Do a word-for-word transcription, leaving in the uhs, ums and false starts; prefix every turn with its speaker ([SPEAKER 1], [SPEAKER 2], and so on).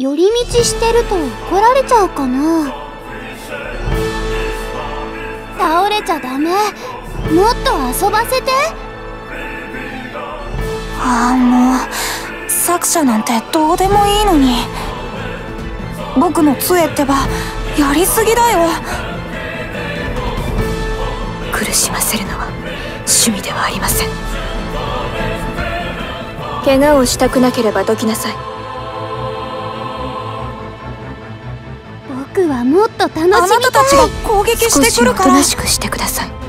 [SPEAKER 1] 寄り道してると怒られちゃうかな。倒れちゃダメ。もっと遊ばせて。
[SPEAKER 2] ああ、もう作者なんてどうでもいいのに。僕の杖ってばやりすぎだよ。苦しませるのは趣味ではありません。怪我をしたくなければどきなさい。
[SPEAKER 1] 僕はもっと楽しみたい。
[SPEAKER 2] あなたたちが攻撃してくるから。
[SPEAKER 3] 少しおとなしくしてください。